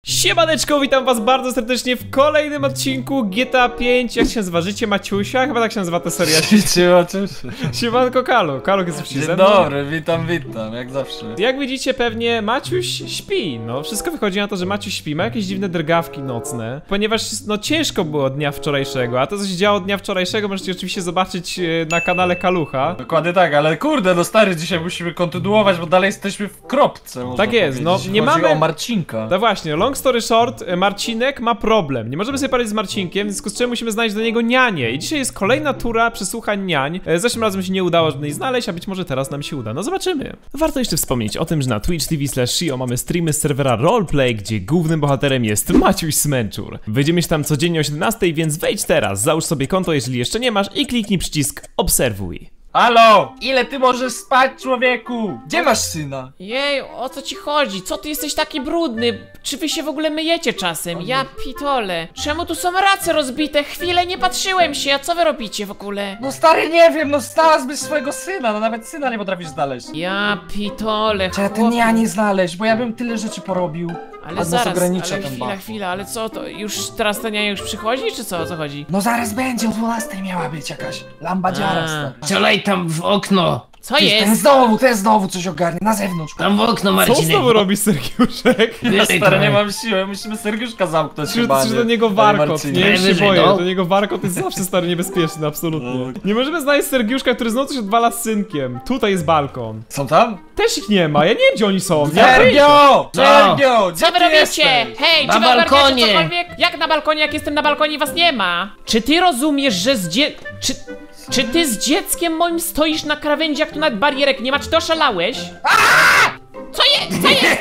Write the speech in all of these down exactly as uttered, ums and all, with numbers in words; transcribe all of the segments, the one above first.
Siemaneczko, witam was bardzo serdecznie w kolejnym odcinku G T A pięć. Jak się nazywa? Życie Maciusia? Chyba tak się nazywa ta seria. Życie Maciusia. Siemanko Kalu, Kalu jest już Dzień ze mną. dobry, witam, witam, jak zawsze. Jak widzicie pewnie Maciuś śpi, no wszystko wychodzi na to, że Maciuś śpi, ma jakieś dziwne drgawki nocne. Ponieważ no ciężko było dnia wczorajszego, a to co się działo dnia wczorajszego możecie oczywiście zobaczyć na kanale Kalucha. Dokładnie tak, ale kurde, no stary, dzisiaj musimy kontynuować, bo dalej jesteśmy w kropce. Tak jest, no nie chodzi mamy... o Marcinka. No właśnie, long story short, Marcinek ma problem. Nie możemy sobie poradzić z Marcinkiem, w związku z czym musimy znaleźć do niego nianię. I dzisiaj jest kolejna tura przesłuchań niań. Zeszłym razem się nie udało żadnej znaleźć, a być może teraz nam się uda. No zobaczymy. Warto jeszcze wspomnieć o tym, że na Twitch T V slash Shio mamy streamy z serwera Roleplay, gdzie głównym bohaterem jest Maciuś Smęczur. Wyjdziemy się tam codziennie o siedemnastej, więc wejdź teraz, załóż sobie konto, jeżeli jeszcze nie masz, i kliknij przycisk obserwuj. Halo! Ile ty możesz spać, człowieku? Gdzie masz syna? Jej, o co ci chodzi? Co ty jesteś taki brudny? Czy wy się w ogóle myjecie czasem? Ja pitole. Czemu tu są race rozbite? Chwilę nie patrzyłem się, a co wy robicie w ogóle? No stary, nie wiem, no znalazłbyś swojego syna, no nawet syna nie potrafisz znaleźć. Ja pitole, Trzeba ten chłopie. ja nie znaleźć, bo ja bym tyle rzeczy porobił. Ale A zaraz, nas ogranicza ale ten chwila, bug. chwila, ale co to? Już teraz ta niania już przychodzi, czy co? O co chodzi? No zaraz będzie, o dwunastej miała być jakaś lambadziara. A. stary. Strzelaj tam w okno! Co Ty, Ten jest? znowu, ten znowu coś ogarnie, na zewnątrz. Tam w okno, Co Marcinek! znowu robi Sergiuszek? Ja Wyżej stary, trochę. nie mam siły, musimy Sergiuszka zamknąć Czy chyba, to nie? do niego Panie warkot, Marcinie. nie? Ja się Najwyżej, boję, no. do niego warkot jest zawsze stary niebezpieczny, absolutnie. Nie możemy znaleźć Sergiuszka, który znowu się odwala z synkiem. Tutaj jest balkon. Są tam? Też ich nie ma, ja nie wiem gdzie oni są. Ja Sergio! Co? Sergio! Gdzie Co wy ty robicie? jesteś? Hej, Na czy wy ogarniacie balkonie. cokolwiek? Jak na balkonie, jak jestem na balkonie i was nie ma? Czy ty rozumiesz, że z dzie... Czy... Czy ty z dzieckiem moim stoisz na krawędzi, jak tu nawet barierek nie ma? Czy ty oszalałeś? Co jest? Co jest?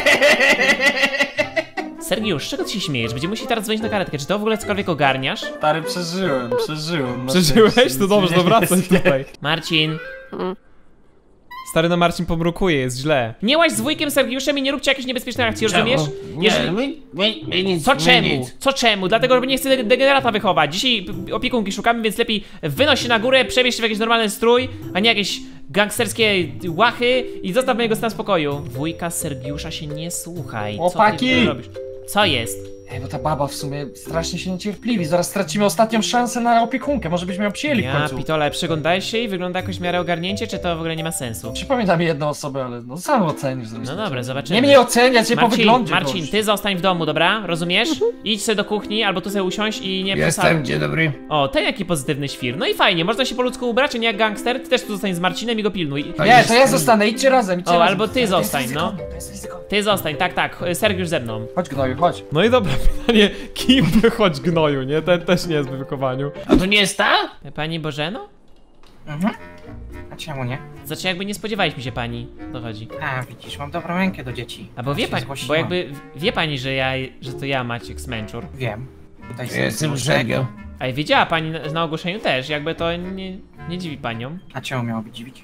Sergiusz, z czego ty się śmiejesz? Będziemy musieli teraz dzwonić na karetkę. Czy to w ogóle cokolwiek ogarniasz? Stary, przeżyłem, przeżyłem. na Przeżyłeś? szczęście, To dobrze, nic to mi nie wracaj jest. tutaj. Marcin. Stary no Marcin pomrukuje, jest źle. Nie łaź z wujkiem Sergiuszem i nie róbcie jakiejś niebezpiecznej akcji, rozumiesz? Nie, Jeżeli... my, my, my nic, Co my czemu? nic. Co czemu? Dlatego, że nie chcę de- degenerata wychować. Dzisiaj p- opiekunki szukamy, więc lepiej wynoś się na górę, przebierz się w jakiś normalny strój, a nie jakieś gangsterskie łachy i zostaw mojego syna w spokoju. Wujka Sergiusza się nie słuchaj. Co ty w Chłopaki! ogóle robisz? Co jest? Ej, bo ta baba w sumie strasznie się niecierpliwi. Zaraz stracimy ostatnią szansę na opiekunkę. Może byśmy ją przyjęli w Ja końcu. pitole, przyglądałeś się i wygląda jakoś w miarę ogarnięcie, czy to w ogóle nie ma sensu? Przypomina mi jedną osobę, ale no sam ocenisz zresztą. No dobra, zobaczymy. Nie mnie oceniać, nie po Marcin, wyglądzie. Marcin, gość. ty zostań w domu, dobra? Rozumiesz? Idź sobie do kuchni, albo tu sobie usiądź i nie Jestem, posad- dzień dobry. O, ten jaki pozytywny świr. No i fajnie, można się po ludzku ubrać, a nie jak gangster. Ty też tu zostań z Marcinem i go pilnuj. Nie, to ja zostanę, idźcie razem, idźcie O, razem. albo ty To jest zostań, ryzykowne, no. To jest ryzykowne. Ty zostań, tak, tak, Sergiusz ze mną. Chodź gnoju, chodź. No i dobra pytanie, kim wychodź gnoju, nie? Ten też nie jest w wychowaniu. A to nie jest ta? Pani Bożeno? Mhm. A czemu nie? Znaczy jakby nie spodziewaliśmy się pani, to chodzi. A, widzisz, mam dobrą rękę do dzieci. A bo wie Się pani, bo zgłosiłam. jakby wie pani, że ja, że to ja Maciek Smęczur. Wiem. Tutaj Ja jestem nóżek. Sergio. A i wiedziała pani na, na ogłoszeniu też, jakby to nie, nie dziwi panią. A czemu miałoby dziwić?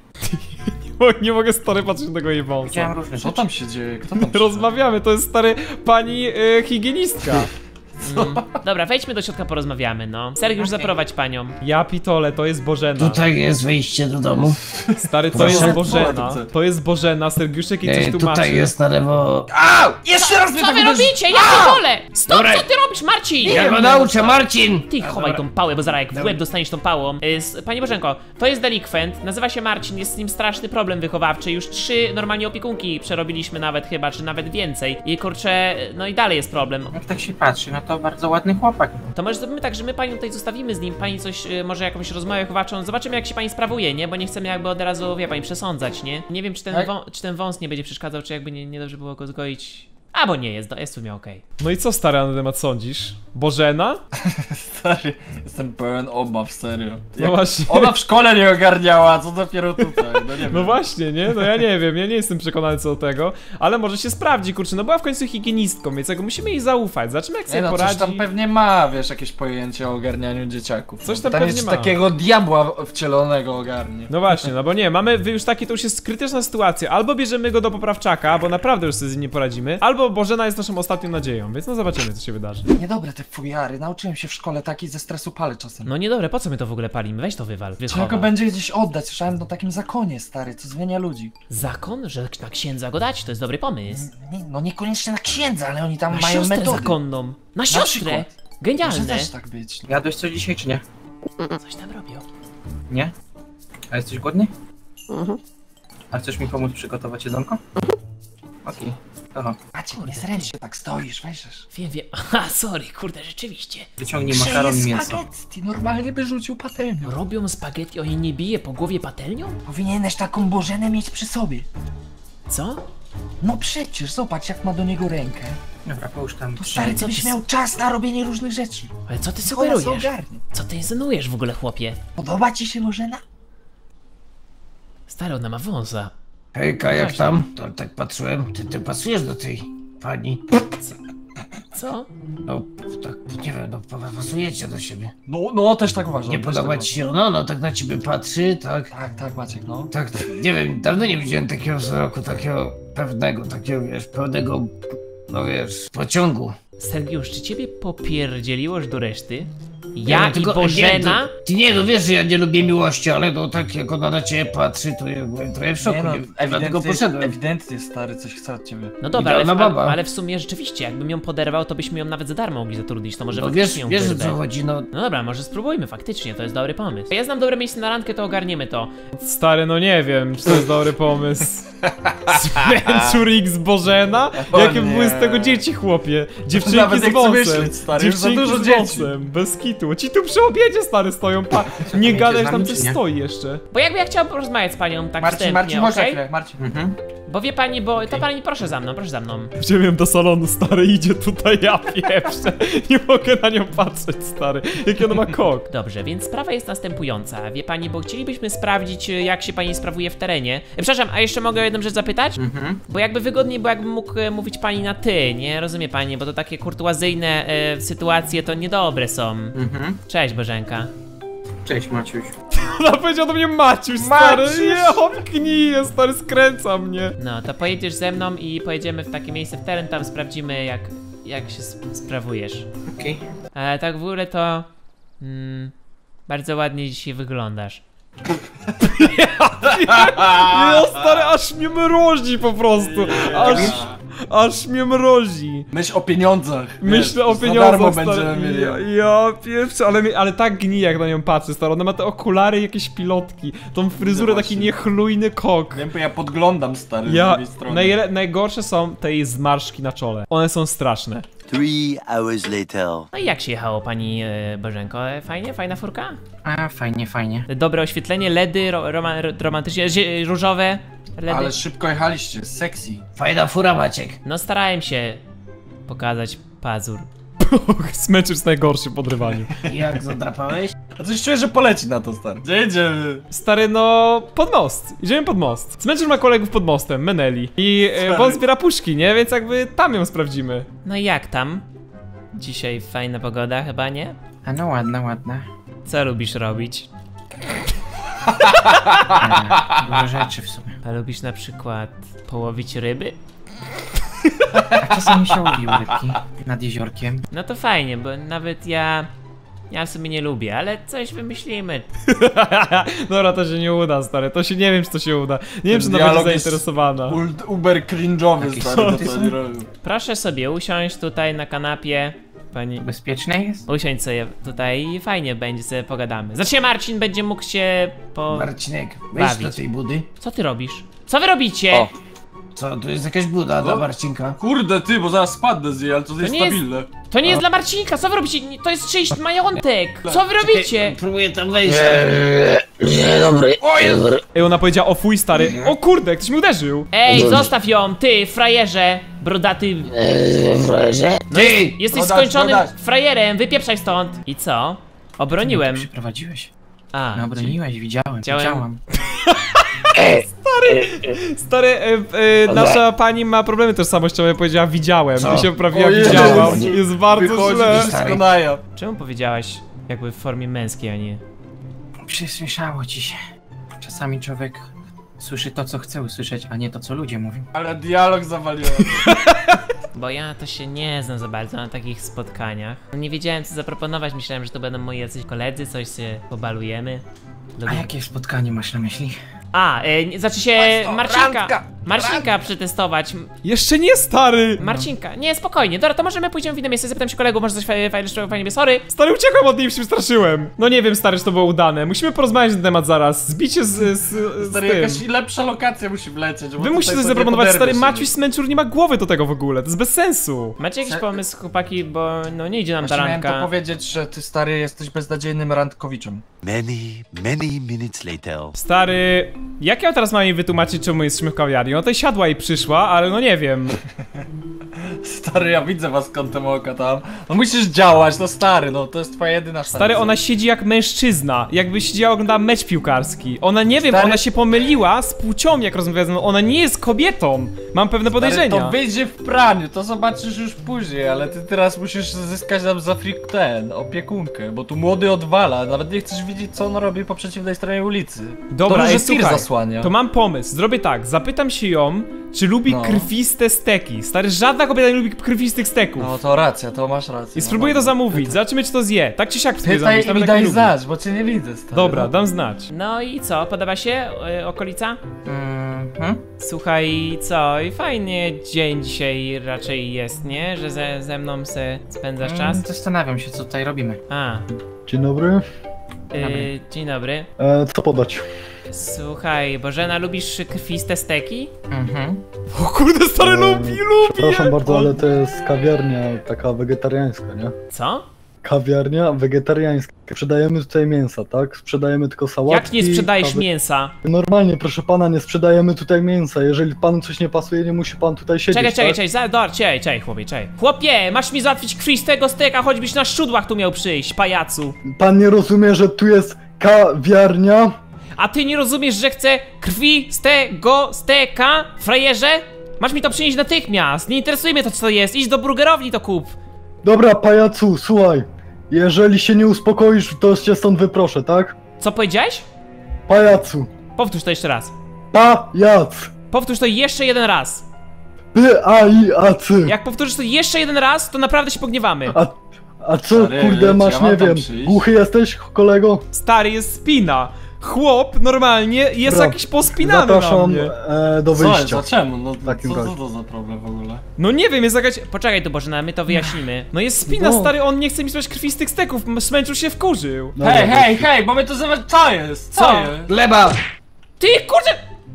Bo nie mogę stary patrzeć na tego jej wąsa. Widziałem różne Co rzeczy. tam się dzieje? Kto tam przyszedł? Rozmawiamy, to jest stary pani y, higienistka. Mm. Dobra, wejdźmy do środka, porozmawiamy, no. Sergiusz, Okej. zaprowadź panią. Ja pitole, to jest Bożena. Tutaj jest wyjście do domu. Stary, to Proszę. jest Bożena. To jest Bożena, Sergiuszek jej coś Ej, tłumaczy. tutaj jest na lewo. Au! Jeszcze raz mnie Co tak wy uderzy- robicie? Ja pitole! Stop, Dobra. co ty robisz, Marcin? Ja go nauczę, Marcin! Ty chowaj tą pałę, bo zaraz jak w łeb dostaniesz tą pałą. Y, s- Panie Bożenko, to jest delikwent, nazywa się Marcin, jest z nim straszny problem wychowawczy. Już trzy normalnie opiekunki przerobiliśmy nawet chyba, czy nawet więcej. I kurczę, no i dalej jest problem. Jak tak się patrzy, no to bardzo ładny chłopak. To może zrobimy tak, że my panią tutaj zostawimy z nim, pani coś, y, może jakąś rozmowę wychowawczą, zobaczymy jak się pani sprawuje, nie? Bo nie chcemy jakby od razu, wie pani, przesądzać, nie? Nie wiem, czy ten, Tak. wą czy ten wąs nie będzie przeszkadzał, czy jakby nie, nie dobrze było go zgoić. Albo nie, jest, do- jest w sumie okej. No i co stary, na ten temat sądzisz? Bożena? Stary, jestem pełen obaw, serio. No właśnie. Ona w szkole nie ogarniała, co dopiero tutaj, no nie wiem. No właśnie, nie? No ja nie wiem, ja nie jestem przekonany co do tego, ale może się sprawdzi, kurczę, no była w końcu higienistką, więc jakby musimy jej zaufać, zobaczymy jak Nie sobie no, coś poradzi. tam pewnie ma, wiesz, jakieś pojęcie o ogarnianiu dzieciaków. Coś tam tam pewnie jest ma. takiego diabła wcielonego ogarnie. No właśnie, no bo nie, mamy wy już takie, to już jest krytyczna sytuacja, albo bierzemy go do poprawczaka, bo naprawdę już sobie z nim nie poradzimy, albo Bożena jest naszą ostatnią nadzieją, więc no zobaczymy co się wydarzy. Niedobre te fujary, nauczyłem się w szkole tak taki ze stresu palę czasem. No niedobre, po co my to w ogóle palimy? Weź to wywal, Trzeba wychowaj. go będzie gdzieś oddać, słyszałem o takim zakonie, stary, co zmienia ludzi. Zakon? Że na księdza go dać? To jest dobry pomysł. Nie, no niekoniecznie na księdza, ale oni tam Na mają siostrę metody. zakonną. Na siostrę! przykład. Może Genialne. też tak być. Jadłeś coś dzisiaj, czy nie? Coś tam robią. Nie? A jesteś głodny? A chcesz mi pomóc przygotować jedzonko? Okej. Aha. Maciek, nie zręcznie tak stoisz, weźesz. Wiem, wiem. Aha, sorry, kurde, rzeczywiście. Wyciągnij makaron i mięso. spaghetti, normalnie by rzucił patelnią. Robią spaghetti, o jej nie bije po głowie patelnią? Powinieneś taką Bożenę mieć przy sobie. Co? No przecież, zobacz jak ma do niego rękę. Dobra, połóż tam. To stary, co ty byś ty- miał czas na robienie różnych rzeczy. Ale co ty Nikola sugerujesz? ogarnie. Co ty insynuujesz w ogóle, chłopie? Podoba ci się Bożena? Stary, ona ma wąsa. Hejka, jak tam? To tak patrzyłem, ty, ty pasujesz do tej pani. Co? No, tak, nie wiem, no pasujecie do siebie. No, no też tak uważam. Nie też podoba tak ci się ona, no tak na ciebie patrzy, tak. uważam. Tak, tak Maciek, no. Tak, nie wiem, dawno nie widziałem takiego wzroku, takiego pewnego, takiego, wiesz, pełnego, no wiesz, pociągu. Sergiusz, czy ciebie popierdzieliłoż do reszty? Ja no, i tylko- Bożena? Nie, to, ty nie, no wiesz, że ja nie lubię miłości, ale no tak jak ona na ciebie patrzy, to ja byłem trochę w szoku, Nie no, nie, dlatego ewidentnie, poszedłem. ewidentnie stary coś chce od ciebie. No dobra, ale, Idealna ale, baba. ale w sumie rzeczywiście, jakbym ją poderwał, to byśmy ją nawet za darmo mogli zatrudnić, to może No faktycznie wiesz, ją wiesz o wyrwę. co chodzi, no. No dobra, może spróbujmy, faktycznie, to jest dobry pomysł. Ja znam dobre miejsce na randkę, to ogarniemy to. Stary, no nie wiem, czy to jest dobry pomysł. Spencer X Bożena? O Jakie nie. były z tego dzieci, chłopie? Dziewczynki Nawet z nie chcę wąsem. myśleć, stary, już za Dziewczynki dużo z dzieci. wąsem, bez kitu. Ci tu przy obiedzie, stary, stoją, pa. Nie Idzie gadaj, z że nami, tam coś czy nie? stoi jeszcze. Bo jakby ja chciała porozmawiać z panią tak Marcin, wstępnie, Marcin, chodź na okej? chwilę, Marcin. Mhm. Bo wie pani, bo to pani proszę za mną, proszę za mną. Wziąłem do salonu, stary, idzie tutaj, ja pieprzę. Nie mogę na nią patrzeć, stary. Jaki ona ma kok. Dobrze, więc sprawa jest następująca. Wie pani, bo chcielibyśmy sprawdzić, y, jak się pani sprawuje w terenie. E, Przepraszam, a jeszcze mogę o jedną rzecz zapytać? Mhm. Bo jakby wygodniej, bo jakbym mógł e, mówić pani na ty, nie? Rozumie pani, bo to takie kurtuazyjne e, sytuacje to niedobre są. Mhm. Cześć, Bożenka. Cześć Maciuś. Ona powiedziała do mnie Maciuś, stary. Maciuś! Nie, on gnije, stary, skręca mnie. No, to pojedziesz ze mną i pojedziemy w takie miejsce w teren, tam sprawdzimy, jak, jak się sp sprawujesz. Okej. Ale tak w ogóle to... Mm, bardzo ładnie dzisiaj wyglądasz. Nie, stary, aż mnie mrozi po prostu. Aż, aż mnie mrozi. Myśl o pieniądzach. Myślę o wiesz, za darmo pieniądzach, będziemy stary. mieli. Ja, ja pierwszy, ale, mi- ale tak gnije, jak na nią patrzę, stary. Ona ma te okulary i jakieś pilotki. Tą fryzurę, taki właśnie. niechlujny kok. Wiem, bo ja podglądam stary z Ja, drugiej strony. najle, najgorsze są te jej zmarszczki na czole. One są straszne. Three hours later. No i jak się jechało, pani e, Bożenko? E, Fajnie? Fajna furka? A, fajnie, fajnie. Dobre oświetlenie, ledy, ro, roma, ro, romantycznie, zie- różowe ledy. Ale szybko jechaliście, sexy. Fajna fura, Maciek. No starałem się pokazać pazur. Smycz jest najgorszy w podrywaniu. Jak zadrapałeś? A coś czuję, że poleci na to stary. Gdzie jedziemy? Stary, no, pod most. Idziemy pod most. Smycz ma kolegów pod mostem, Meneli. I e, bo on zbiera puszki, nie? Więc jakby tam ją sprawdzimy. No i jak tam? Dzisiaj fajna pogoda, chyba nie? A no ładna, ładna. Co lubisz robić? E, dużo rzeczy w sumie. A lubisz na przykład połowić ryby? A czasami się łowił rybki nad jeziorkiem. No to fajnie, bo nawet ja... Ja w sumie nie lubię, ale coś wymyślimy. Dobra, to się nie uda, stary. To się nie wiem, czy to się uda. Nie wiem, czy ona dialog będzie jest zainteresowana. Ult- Uber cringe'owy Taki stary, to sołtys. co oni robią. Proszę sobie usiąść tutaj na kanapie. Pani... Bezpieczne jest? Usiądź sobie tutaj i fajnie będzie, sobie pogadamy. Znaczy Marcin będzie mógł się po... Marcinek, wejdź Bawić. do tej budy. Co ty robisz? Co wy robicie? O. Co, tu jest jakaś buda dla Marcinka. Kurde ty, bo zaraz spadnę z jej, ale to jest nie jest- stabilne. To nie jest dla Marcinka, co wy robicie? Nie, to jest czyjś majątek! Co wy robicie? Próbuję tam wejść. Dzień dobry. Ej, ona powiedziała, o fuj, stary. O kurde, ktoś mi uderzył. Ej, zostaw ją, ty, frajerze! Brodaty... Frajerze? Ty! Jesteś Brodaś, skończonym brodaś. frajerem, wypieprzaj stąd! I co? Obroniłem. Przyprowadziłeś. A, No obroniłeś, widziałem, Widziałem. widziałam. Stary, e, e, nasza pani ma problemy tożsamościowe, powiedziała widziałem. Co? I się poprawiła, O Jezu. widziałam. Jest bardzo Wychodzi źle. wszystko na jaw. czemu powiedziałaś jakby w formie męskiej, a nie... Przysłyszało ci się. Czasami człowiek słyszy to, co chce usłyszeć, a nie to, co ludzie mówią. Ale dialog zawaliłem. Bo ja to się nie znam za bardzo na takich spotkaniach. No nie wiedziałem co zaproponować, myślałem, że to będą moi jacyś koledzy, coś się pobalujemy. A jakie spotkanie masz na myśli? A, e, znaczy się Marcinka, Marcinka przetestować. Jeszcze nie, stary! Marcinka, nie, spokojnie, dobra, to możemy pójdziemy w inne miejsce, zapytam się kolegów, może coś fajnie, fajnie, fajnie, sorry. Stary, uciekłem od niej, się przestraszyłem. No nie wiem, stary, czy to było udane. Musimy porozmawiać na ten temat zaraz. Zbicie z, z, z Stary, tym. jakaś lepsza lokacja musi wlecieć. Wy musicie coś zaproponować, stary, Maciuś Smęczur nie ma głowy do tego w ogóle, to jest bez sensu. Macie jakiś Se- pomysł, chłopaki, bo no nie idzie nam ta Właśnie miałem to randka. powiedzieć, że ty stary jesteś beznadziejnym randkowiczem. Many, many minutes later. Stary, jak ja teraz mam jej wytłumaczyć, czemu jesteśmy w kawiarni? No tutaj siadła i przyszła, ale no nie wiem. Stary, ja widzę was kątem oka tam. No musisz działać, no stary, no to jest twoja jedyna szansa. Stary, ona siedzi jak mężczyzna, jakby siedziała, oglądała mecz piłkarski. Ona nie wiem, Stary- ona się pomyliła z płcią, jak rozmawia ze mną. Ona nie jest kobietą. Mam pewne Stary, podejrzenia. to wyjdzie w praniu, to zobaczysz już później, ale ty teraz musisz zyskać nam za free ten, opiekunkę, bo tu młody odwala, nawet nie chcesz widzieć co on robi po przeciwnej stronie ulicy. Dobra, to ej, może tir słuchaj, zasłania. to mam pomysł. Zrobię tak, zapytam się ją, czy lubi No. krwiste steki. Stary, żadna kobieta nie lubi krwistych steków. No to racja, to masz rację. I spróbuję no, to zamówić, zobaczymy czy to zje. Tak czy siak spróbuję Pytaj zamówić, i nawet mi jak nie daj lubi. znać, bo cię nie widzę, stary. Dobra, no. dam znać. No i co, podoba się y, okolica? Mhm. Słuchaj, co, i fajnie dzień dzisiaj raczej jest, nie? Że ze, ze mną se spędzasz czas? Mm, Zastanawiam się, co tutaj robimy. A, Dzień dobry. y, dzień dobry. E, co podać? Słuchaj, Bożena, lubisz krwiste steki? Mhm. O kurde, stary, E, lubi, lubi! Przepraszam bardzo, ale to jest kawiarnia taka wegetariańska, nie? Co? Kawiarnia wegetariańska. Sprzedajemy tutaj mięsa, tak? Sprzedajemy tylko sałatki. Jak nie sprzedajesz kawy- mięsa? Normalnie, proszę pana, nie sprzedajemy tutaj mięsa. Jeżeli panu coś nie pasuje, nie musi pan tutaj siedzieć, Czekaj, czekaj, tak? czekaj, za- dobra, czekaj, czekaj, chłopie, czekaj. Chłopie, masz mi załatwić krwistego steka, choćbyś na szczudłach tu miał przyjść, pajacu. Pan nie rozumie, że tu jest kawiarnia? A ty nie rozumiesz, że chcę krwi z tego steka, frajerze? Masz mi to przynieść natychmiast, nie interesuje mnie to co to jest, idź do burgerowni to kup. Dobra, pajacu, słuchaj. Jeżeli się nie uspokoisz, to cię stąd wyproszę, tak? Co powiedziałeś? Pajacu. Powtórz to jeszcze raz. Pajac. Powtórz to jeszcze jeden raz. P-A-I-A-C. Jak powtórzysz to jeszcze jeden raz, to naprawdę się pogniewamy. A, a co, Stary, kurde, ja masz, mam nie tam wiem, przyjść? głuchy jesteś, kolego? Stary, jest spina. Chłop normalnie jest Dobra, jakiś pospinany na Zapraszam mnie. e, do Co, wyjścia. za czemu? No takim co, co razie. to za problem w ogóle? No nie wiem, jest jakaś... Poczekaj tu Bożena, my to wyjaśnimy. No jest spina, No. stary, on nie chce mi sprzedać krwistych steków, smęczył się, wkurzył. Dobra, Hej, to- hej, hej, bo my to zobacz, co jest? Co, Co? jest? Gleba! Ty, kurde!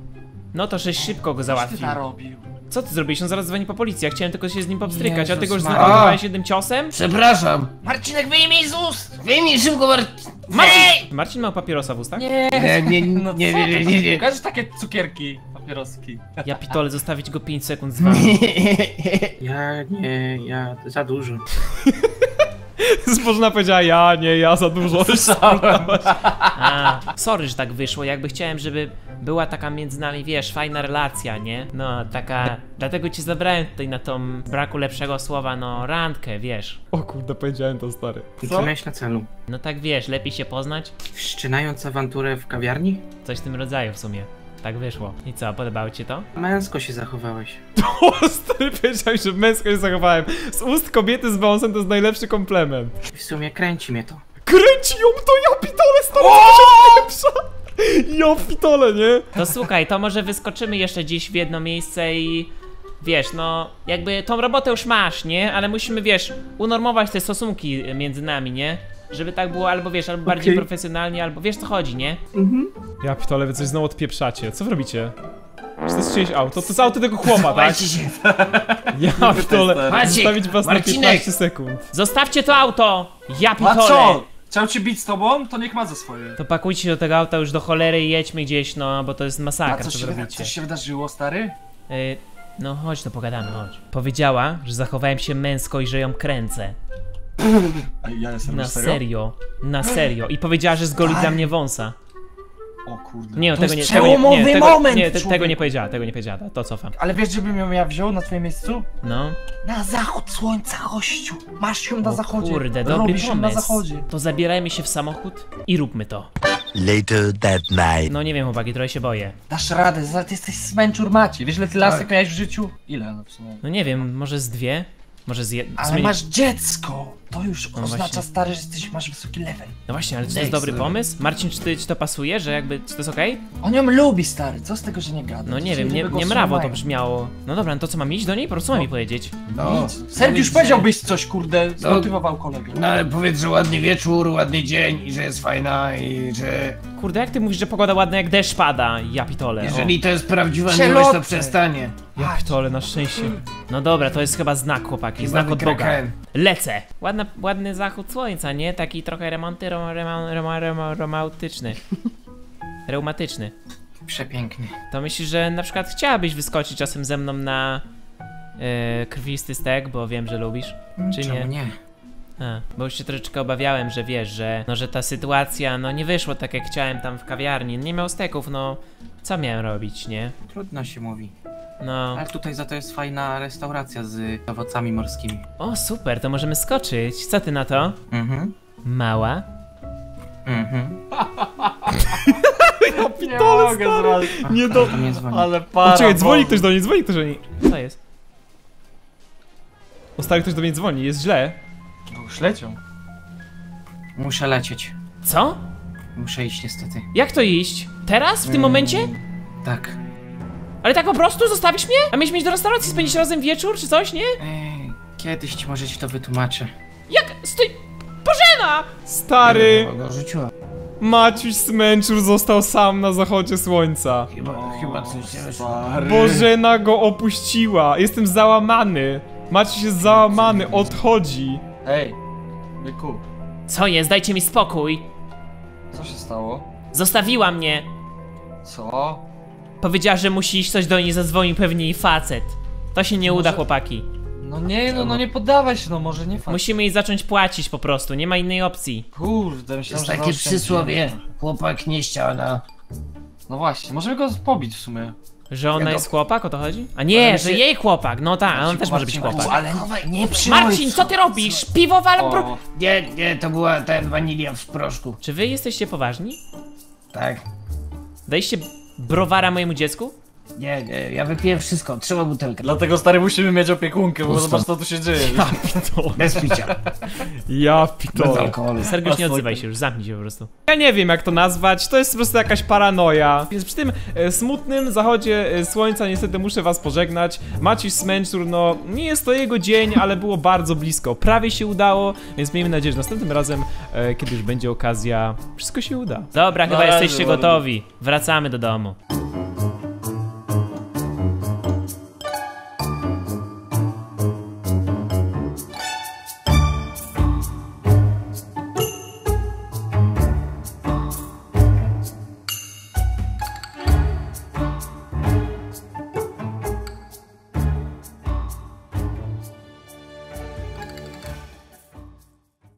No to żeś szybko go Co ty załatwił. narobił? Co ty zrobiłeś? On zaraz dzwoni po policję, ja chciałem tylko się z nim pobstrykać, a ty Jezus go już Maria. znokautowałeś jednym ciosem? Przepraszam. Marcinek, wyjmij z ust! Wyjmij szybko, Marcin. Marcin, Marcin ma papierosa w ustach? Nie, Nie, nie, no nie, co nie, ty nie, tam- nie, nie. Pokażesz takie cukierki, papieroski. Ja pitole, zostawić go pięć sekund z wami. Ja nie, ja za dużo. Bożena powiedziała, ja, nie, ja za dużo. A, sorry, że tak wyszło, jakby chciałem, żeby była taka między nami, wiesz, fajna relacja, nie? No, taka... Dlatego cię zabrałem tutaj na tą, braku lepszego słowa, no, randkę, wiesz. O kurde, powiedziałem to, stary. I co miałeś na celu? No tak, wiesz, lepiej się poznać? Wszczynając awanturę w kawiarni? Coś w tym rodzaju w sumie. Tak wyszło. I co, podobało ci to? Męsko się zachowałeś. O, stary, powiedziałem, że męsko się zachowałem. Z ust kobiety z wąsem to jest najlepszy komplement. W sumie kręci mnie to. Kręci ją to, ja pitole, stary, to pierwsza. Ja pitole, nie? To słuchaj, to może wyskoczymy jeszcze dziś w jedno miejsce i... Wiesz, no, jakby tą robotę już masz, nie? Ale musimy, wiesz, unormować te stosunki między nami, nie? Żeby tak było albo, wiesz, albo bardziej Okej. profesjonalnie, albo wiesz co chodzi, nie? Ja pitole, wy coś znowu odpieprzacie. Co wy robicie? Czy to jest czyjeś auto? To jest auto tego chłopa, tak? Ja pitole, Maciek, zostawić was na Marcinek. piętnaście sekund. Zostawcie to auto! Ja A pitole! co? Chciał cię bić z tobą? To niech ma za swoje. To pakujcie się do tego auta już do cholery i jedźmy gdzieś, no, bo to jest A masakra, coś co się, wy wyda- robicie. coś się wydarzyło, stary? Y, no chodź, to pogadamy, chodź. Powiedziała, że zachowałem się męsko i że ją kręcę. A ja jestem Na już serio? serio, na serio. I powiedziała, że zgoli dla mnie wąsa. O kurde. Nie, To tego nie, jest tego nie, przełomowy nie, tego, moment, nie, te, tego człowieku. nie powiedziała, tego nie powiedziała, to cofam. Ale wiesz, gdzie bym ją ja wziął na twoim miejscu? No. Na zachód słońca, gościu. Masz ją na O zachodzie. kurde, dobry Robisz ją na pomysł. zachodzie. To zabierajmy się w samochód i róbmy to. Later that night. No nie wiem, chłopaki, trochę się boję. Dasz radę, za- ty jesteś smęczur Maciej. Wiesz, ile ty lasek miałeś w życiu? Ile no w sumie? No nie wiem, może z dwie? Może z jednej? Ale masz dziecko! To już No oznacza, właśnie. stary, że jesteś, masz wysoki level. No właśnie, ale czy to jest dobry pomysł? Marcin, czy ty, ci to pasuje, że jakby, czy to jest okej? On ją lubi, stary, co z tego, że nie gada? No nie Ci wiem, nie, ryby go nie mrawo to słuchają. brzmiało. No dobra, no to co, mam iść do niej? Po prostu mam mi powiedzieć. No, Sergiusz, powiedz, powiedziałbyś coś, kurde, No. zmotywował kolegę. No ale powiedz, że ładny wieczór, ładny dzień i że jest fajna i że... Kurde, jak ty mówisz, że pogoda ładna, jak deszcz pada? Ja pitole. Jeżeli to jest prawdziwa Przelotne. miłość, to przestanie. Ja pitole, na szczęście. No dobra, to jest chyba znak, chłopaki, Chyba znak od Boga. wykrakałem. Lecę. Ładna, ładny zachód słońca, nie? Taki trochę remonty, rom, rom, rom, rom, romantyczny. Reumatyczny. Przepiękny. To myślisz, że na przykład chciałabyś wyskoczyć czasem ze mną na e, krwisty stek, bo wiem, że lubisz? Czy Czemu nie? nie? A, bo już się troszeczkę obawiałem, że wiesz, że no, że ta sytuacja, no nie wyszło tak jak chciałem tam w kawiarni, nie miał steków, no co miałem robić, nie? Trudno się mówi. No, Ale tutaj za to jest fajna restauracja z owocami morskimi. o super, to możemy skoczyć, co ty na to? Mhm. Mała? Mhm. Nie mogę zrobić. Nie do... To mnie dzwoni. Ale para. O, czekaj, dzwoni Bogu. ktoś do niej, dzwoni ktoś do niej. Co jest? O, stary, ktoś do mnie dzwoni, jest źle. No, już lecią. Muszę lecieć. Co? Muszę iść niestety. Jak to iść? Teraz? W tym Mm, momencie? Tak. Ale tak po prostu? Zostawisz mnie? A mieliśmy iść do restauracji, spędzić razem wieczór, czy coś, nie? Ej, kiedyś ci może ci to wytłumaczę. Jak? Stój! Bożena! Stary, Chyba go rzuciła. Maciuś Smęczur został sam na zachodzie słońca. Chyba, chyba coś się Stary. Bożena go opuściła. Jestem załamany. Maciuś jest załamany, odchodzi. Ej, byku, Co jest? Dajcie mi spokój. co się stało? Zostawiła mnie. Co? Powiedziała, że musi iść coś do niej zadzwoni, pewnie jej facet. To się nie uda, Może- chłopaki. No nie, no, no nie poddawaj się, no może nie fakt. Musimy jej zacząć płacić po prostu, nie ma innej opcji. Kurde, To myślałem, jest że takie zaoszczędziłem. przysłowie, chłopak nie ściana. No właśnie, możemy go pobić w sumie. Że ona Ja jest to- chłopak, o to chodzi? A nie, Ale że się- jej chłopak, no tak, on też może być Marcin, chłopak. Ale Chowaj, nie przy Marcin, co ty robisz? Piwo wal... Bro... O, Nie, nie, to była ten wanilia w proszku. Czy wy jesteście poważni? Tak. Daliście browara mojemu dziecku? Nie, nie, ja wypiję wszystko, trzeba butelkę. dlatego stary musimy mieć opiekunkę, bo Pusto. zobacz co tu się dzieje. Bez picia, Ja bez pitole. alkoholu. Sergiusz, nie odzywaj się już, zamknij się po prostu. Ja nie wiem jak to nazwać, to jest po prostu jakaś paranoja. Więc przy tym e, smutnym zachodzie e, słońca niestety muszę was pożegnać. Maciuś Smęczur, no nie jest to jego dzień, ale było bardzo blisko. Prawie się udało, więc miejmy nadzieję, że następnym razem, e, kiedy już będzie okazja, wszystko się uda. Dobra, chyba Na razie, jesteście ładnie. gotowi. Wracamy do domu.